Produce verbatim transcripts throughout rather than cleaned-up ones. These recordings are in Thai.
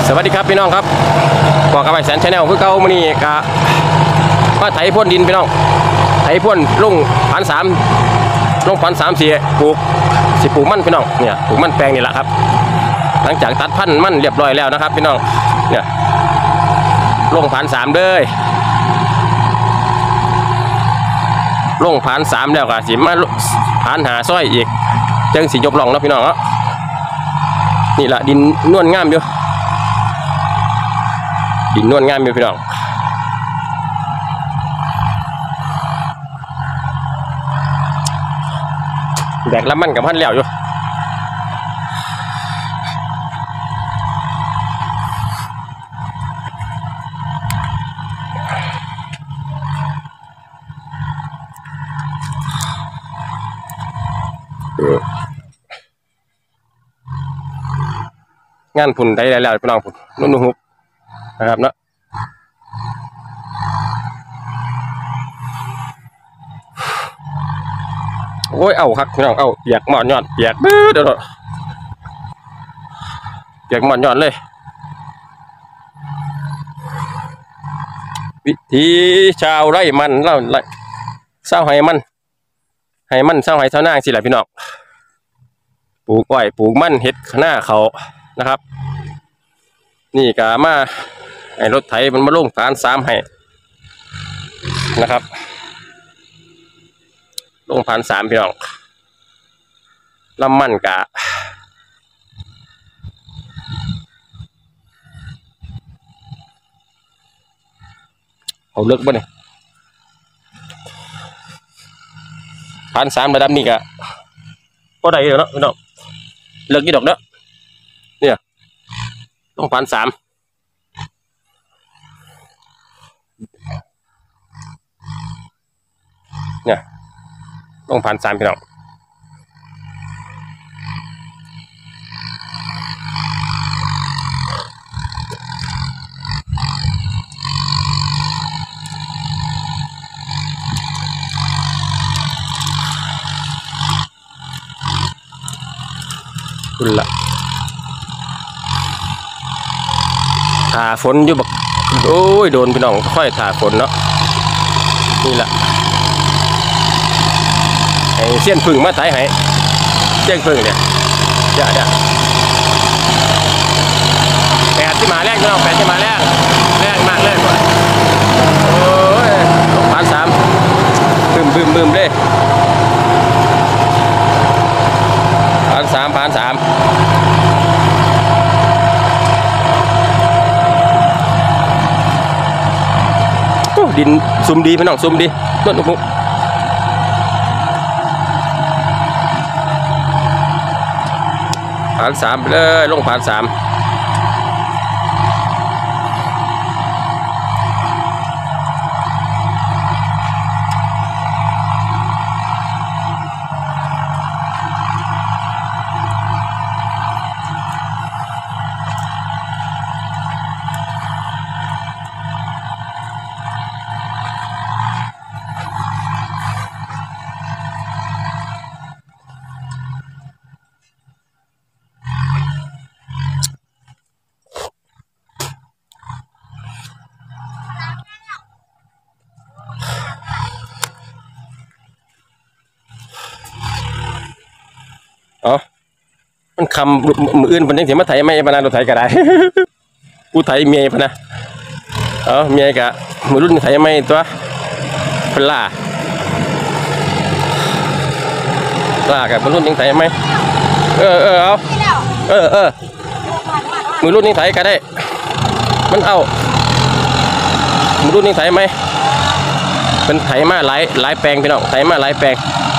สวัสดีครับพี่น้องครับบอกกับไอ้แสนชาแนลคือเก่ามื้อนี้กะมาไถพ่นดินพี่น้องไถพ่นลงพันสามลงพันสามสี่ปลูกสิปลูกมันพี่น้องเนี่ยปลูกมันแปลงนี่แหละครับหลังจากตัดพันธุ์มันเรียบร้อยแล้วนะครับพี่น้องเนี่ยลงพันสามเลยลงพันสามแล้วก็สิมาพันหาซ้อยอีกจังสิยกล่องนะพี่น้องเนาะนี่แหละดินนวลงามอยู่ดินนวลงามอยู่พี่น้องแบกลำมันกับพันแล้วอยู่งานพุ่นได้แล้วพี่น้องพุ่นนุ่นหุบนะครับเนาะโอ้ยเอาครับพี่น้องเอาเปียกหมอนยอดเปียกบื้อเดี๋ยวเปียกหมอนยอดเลยวิธีชาวไร่มันเล่าไร่เศร้าไห้มันไห้มันเศร้าไห้เศร้านางสิแหละพี่น้องปลูกอ้อยปลูกมันเห็ดหน้าเขานะครับนี่กะมาไอ้รถไถมันมาลงฐานสามให้นะครับลงฐานสามพี่น้องลำมันกะเอาเลิกบ่เนี่ยฐานสามระดับนี้กะก็ได้เนาะพี่น้องเลิกกี่ดอกเนาะเนี่ยลงฐานสามเนี่ยลงพันสามพี่น้องคุณละถ่าฝนอยู่บักโอ้ยโดนพี่น้องค่อยถ่าฝนเนาะนี่แหละไอ้เสี้ยนพึ่งมาไถให้เสี้ยนพึ่งเนี่ยเดี๋ยวเดี๋ยวแปดที่มาแรกพี่น้องแปดที่มาแรกแรกมากเลยก่อนโอ้ยพันสามบึ้มบึ้มบึ้มเลยพันสามพันสามดินซุ่มดีพี่น้องซุ่มดีต้นอุกผ่านสามไปเลยลงผ่านสามอ๋อมันคำมืออื่นเป็นยังเสียมาไถไม่พนันเราไถก็ได้กูไถเมียพนะเออเมียกะมือรุ่นไถไม่ตัวเป็นล่าล่ากับมือรุ่นยังไถไม่เออเออเอาเออเออมือรุ่นยังไถก็ได้มันเอามือรุ่นยังไถไหมเป็นไถมาหลายหลายแปลงพี่น้องไถมาหลายแปลง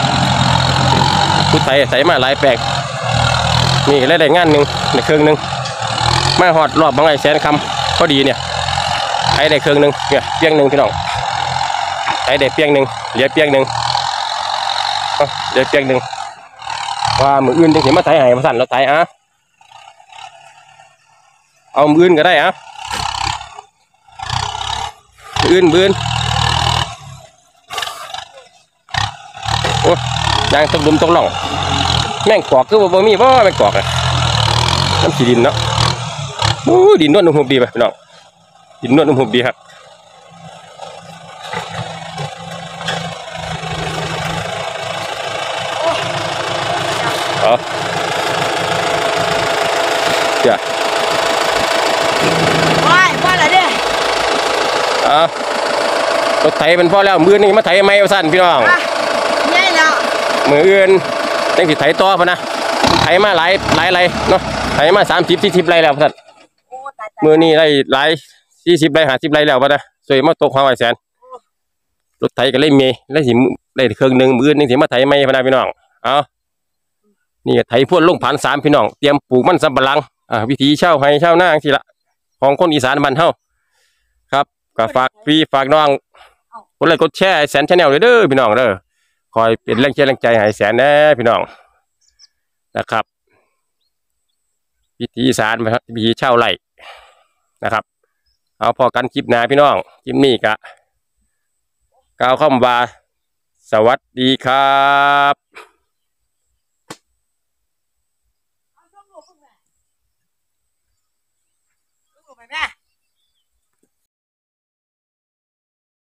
ผู้ไถไถมาหลายแปลงมีอะไรได้งานหนึ่งในเครื่องหนึ่งมาหอดรอบบางไงแสนคำก็ดีเนี่ยไถได้เครื่องหนึ่งเนี่ยเปียงหนึ่งพี่น้องไถได้เปียงหนึ่งเหลือเปียงหนึ่งเหลือเปียงหนึ่งว่ามืออื่นจึงเห็นมาไถให้มาสั่นเราไถอ่ะเอามืออื่นก็ได้อ่ะอื่นมืออื่นโอ้ยางตกดุมตกหล่องแม่งกอกคือบ่มีบ่แม่งกอกเลยน้ำขี้ดินเนาะโอ้ดินนวลนุ่มดีไปพี่น้องดินนวลนุ่มดีครับเอาจ้ะว้ายว่าอะไรเนี่ยอ่ะรถไถเป็นพ่อแล้วมือนี่มาไถไม่เอาสั้นพี่น้องใหญ่แล้วมืออื่นยังสิไถต่อพะนะไถมาหลายหลายไรเนาะไถมาสามสิบสี่สิบไรแล้วท่านมือนี่ได้หลายสี่สิบไรห้าสิบไรแล้วพะนะสวยมาตกความไหวแสนรถไถก็เลยมีแล้วสิได้เครื่องหนึ่งมืออื่นนี่สิมาไถไม่พะนะพี่น้องเอานี่ไถพ่นลงผ่านสามพี่น้องเตรียมปลูกมันสำปะหลังอ่าวิธีเช่าให้เช่าหน้าทีละของคนอีสานบ้านเฮาครับก็ฝากพี่ฝากน้องกดไลค์กดแชร์แสนชาแนลเลยเด้อพี่น้องเด้อคอยเป็นแรงเชียร์แรงใจให้แสนแน่พี่น้องนะครับวิธีอีสานวิธีเช่าไร่นะครับเอาพอกันคลิปหน้าพี่น้องคลิปนี้กะกล่าวคำว่าสวัสดีครับไปแม่